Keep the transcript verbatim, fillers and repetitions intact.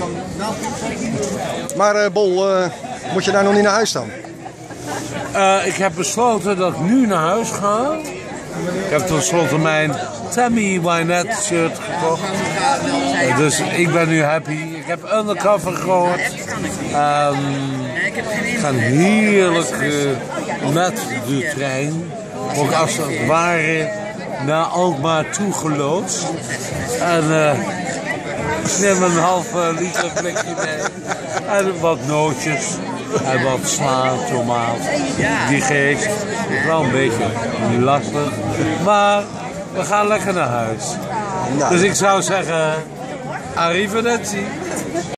Maar uh, Bol, uh, moet je daar nog niet naar huis dan? Uh, ik heb besloten dat ik nu naar huis ga. Ik heb tenslotte mijn Tammy Wynette shirt gekocht. Uh, dus ik ben nu happy. Ik heb Undercover gehoord. Um, ik ga heerlijk uh, met de trein. Ook als het ware naar Alkmaar toegeloodst. En uh, ik neem een half uh, liter blikje mee. En wat nootjes. En wat sla, tomaat. Die geest. Wel een beetje lastig. Maar we gaan lekker naar huis. Nou. Dus ik zou zeggen, arrivederci.